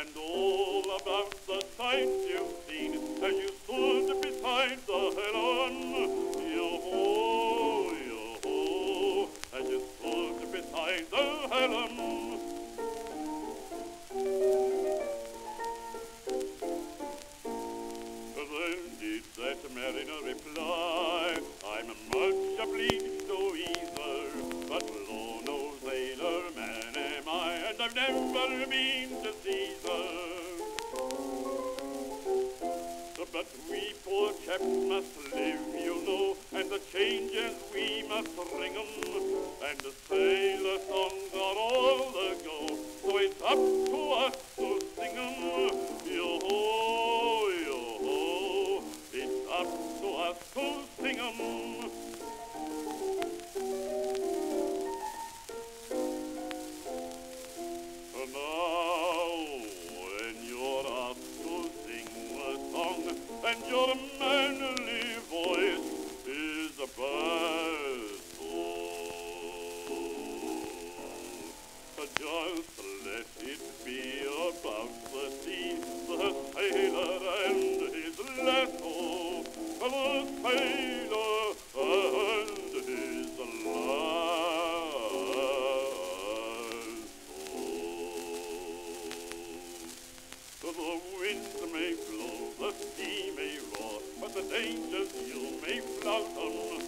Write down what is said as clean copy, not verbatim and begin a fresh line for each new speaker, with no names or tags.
and all about the sights you've seen as you stood beside the Helen. Yo-ho, yo-ho, as you stood beside the Helen. Then did that mariner reply, I'm much obliged to either, but lo, no sailor man am I, and I've never been to Caesar. But we poor chaps must live, you know, and the changes we must ring 'em, and the sailor songs are all the go, so it's up to us to sing 'em. Yo-ho, yo-ho, it's up to us to sing 'em. Now, when you're asked to sing a song, and your manly voice is a baritone, just let it be about the sea, the sailor and his lasso, the sailor and his lasso. The wind may blow, the sea may roar, but the dangers you may flout on.